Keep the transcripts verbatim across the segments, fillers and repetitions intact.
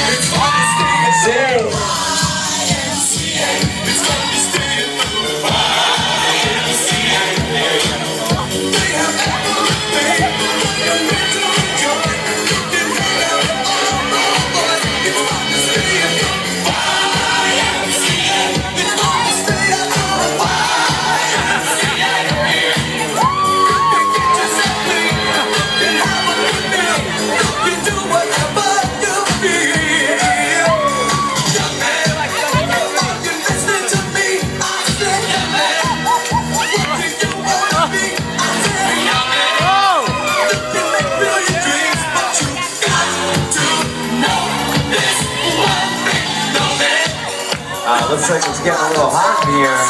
Uh, looks like it's getting a little hot in here.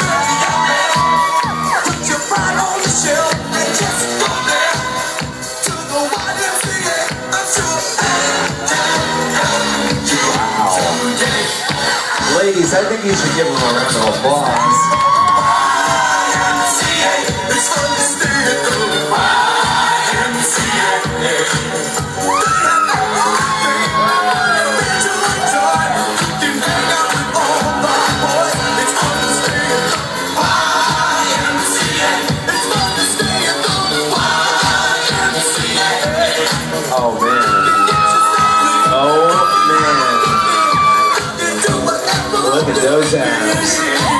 Wow. Ladies, I think you should give them a round of applause. Oh man. Oh man. Look at those abs.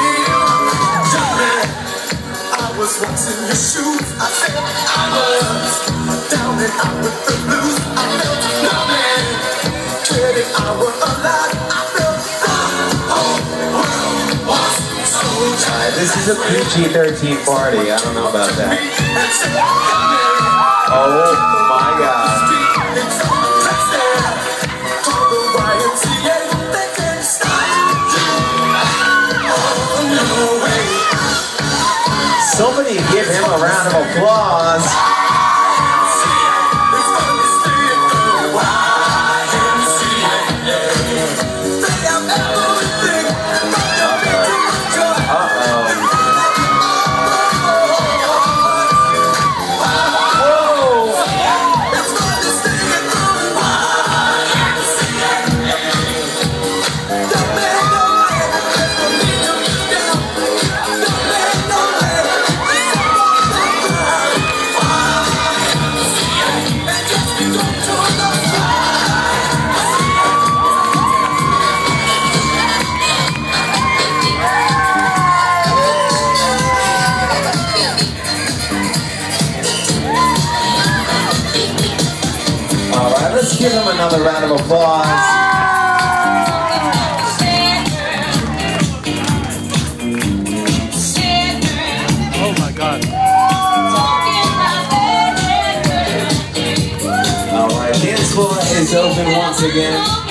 I was once in your shoes. I said I was down and out with the blues. I felt nothing. Clearly I was alive. I felt the whole world was so tight. This is a P G thirteen party. I don't know about that. Oh my God. Somebody give him a round of applause. Let's give him another round of applause. Oh my God. All right, dance floor is open once again.